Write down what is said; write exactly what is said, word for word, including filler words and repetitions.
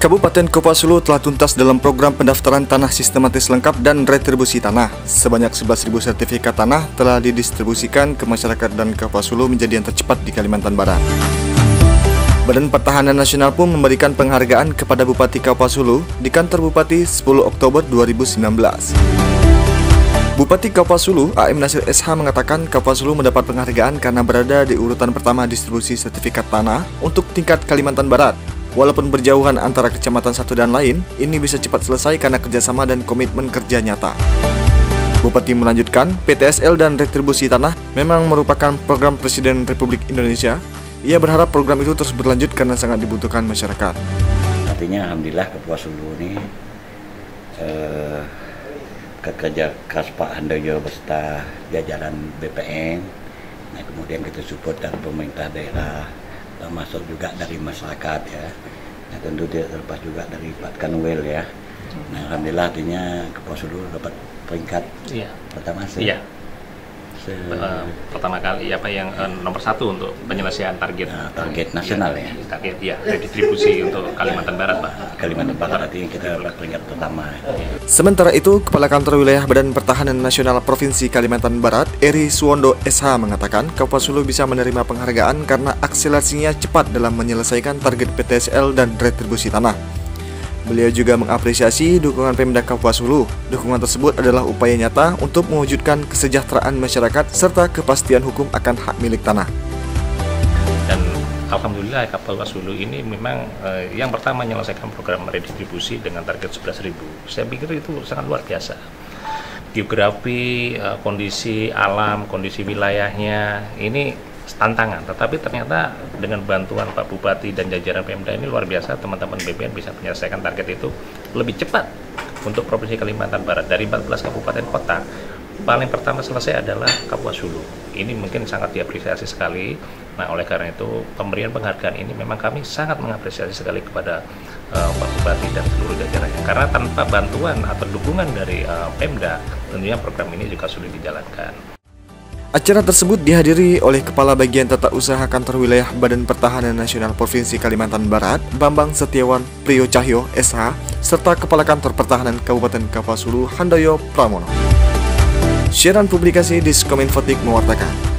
Kabupaten Kopasulu telah tuntas dalam program pendaftaran tanah sistematis lengkap dan retribusi tanah. Sebanyak sebelas ribu sertifikat tanah telah didistribusikan ke masyarakat dan Kopasulu menjadi yang tercepat di Kalimantan Barat. Badan Pertahanan Nasional pun memberikan penghargaan kepada Bupati Kopasulu di kantor Bupati sepuluh Oktober dua ribu sembilan belas. Bupati Kopasulu, A M Nasir S H mengatakan Kopasulu mendapat penghargaan karena berada di urutan pertama distribusi sertifikat tanah untuk tingkat Kalimantan Barat. Walaupun berjauhan antara kecamatan satu dan lain, ini bisa cepat selesai karena kerjasama dan komitmen kerja nyata. Bupati melanjutkan, P T S L dan retribusi tanah memang merupakan program Presiden Republik Indonesia. Ia berharap program itu terus berlanjut karena sangat dibutuhkan masyarakat. Artinya Alhamdulillah Kopasulu ini eh, kerja keras Pak Handoyo beserta jajaran B P N, nah, kemudian kita support dari pemerintah daerah, termasuk juga dari masyarakat ya. Nah, tentu tidak terlepas juga dari Pak Kanwil ya. Nah, Alhamdulillah artinya Kopasulu dapat peringkat iya. pertama sih. Iya. Se uh, pertama kali apa yang uh, nomor satu untuk penyelesaian target nah, target nasional ya, ya. Target ya, redistribusi untuk Kalimantan Barat, Pak. Kalimantan Barat artinya kita dapat peringkat pertama. Sementara itu, Kepala Kantor Wilayah Badan Pertahanan Nasional Provinsi Kalimantan Barat, Eri Suwondo S H mengatakan Kopasulu bisa menerima penghargaan karena akselerasinya cepat dalam menyelesaikan target P T S L dan retribusi tanah. Beliau juga mengapresiasi dukungan Pemda Kopasulu. Dukungan tersebut adalah upaya nyata untuk mewujudkan kesejahteraan masyarakat serta kepastian hukum akan hak milik tanah. Dan Alhamdulillah Kopasulu ini memang eh, yang pertama menyelesaikan program redistribusi dengan target sebelas ribu. Saya pikir itu sangat luar biasa. Geografi, eh, kondisi alam, kondisi wilayahnya ini tantangan, tetapi ternyata dengan bantuan Pak Bupati dan jajaran Pemda ini luar biasa, teman-teman B P N bisa menyelesaikan target itu lebih cepat untuk Provinsi Kalimantan Barat. Dari empat belas kabupaten kota, paling pertama selesai adalah Kopasulu. Ini mungkin sangat diapresiasi sekali. Nah, oleh karena itu pemberian penghargaan ini memang kami sangat mengapresiasi sekali kepada uh, Pak Bupati dan seluruh jajarannya. Karena tanpa bantuan atau dukungan dari uh, Pemda, tentunya program ini juga sulit dijalankan. Acara tersebut dihadiri oleh Kepala Bagian Tata Usaha Kantor Wilayah Badan Pertahanan Nasional Provinsi Kalimantan Barat, Bambang Setiawan Priyo Cahyo S H, serta Kepala Kantor Pertahanan Kabupaten Kopasulu, Handoyo Pramono. Siaran publikasi Diskominfotik mewartakan.